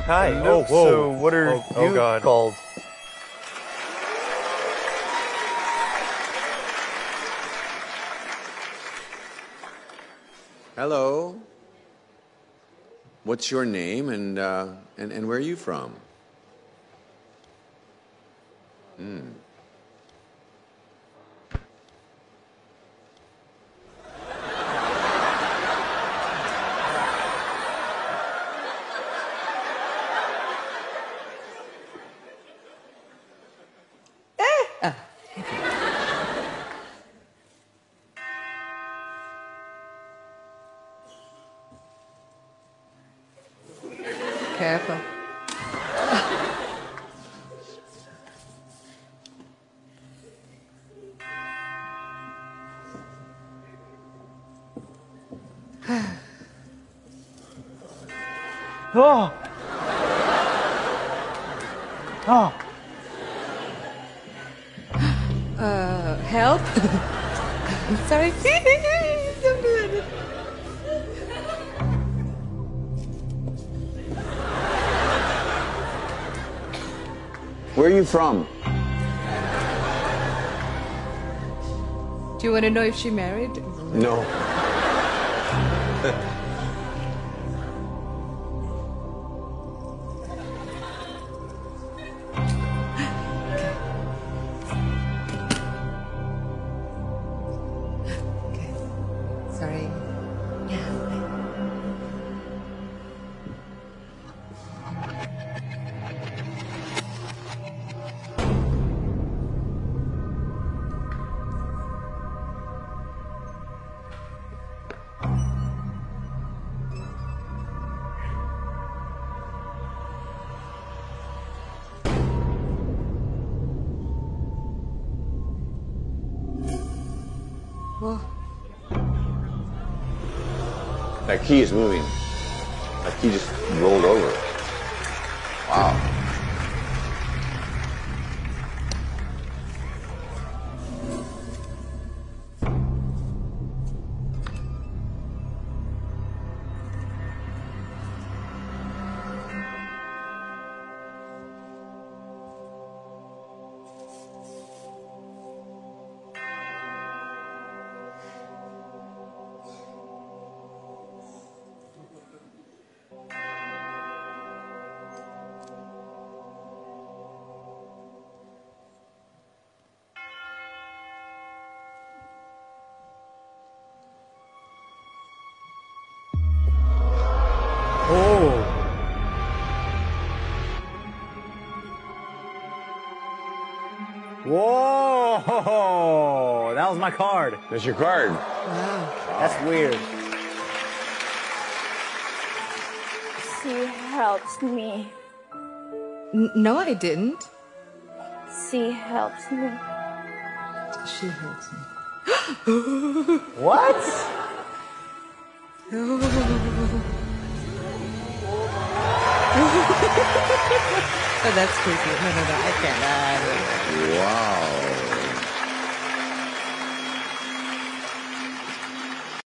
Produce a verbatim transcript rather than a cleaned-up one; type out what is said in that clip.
Hi. Hello. Oh, whoa. So what are Oh, oh you God. called? Hello. What's your name and uh, and and where are you from? Hmm. Careful. Oh. Oh. Uh, help? Sorry. Don't do it. Where are you from? Do you want to know if she married? No. Okay. Sorry. Whoa. That key is moving. That key just rolled over. Wow. Oh. Whoa. That was my card. That's your card. Wow. That's weird. She helps me. N- no, I didn't. She helps me. She hurts me. What? Oh, that's creepy. No, no, no, I can't. Uh, Wow.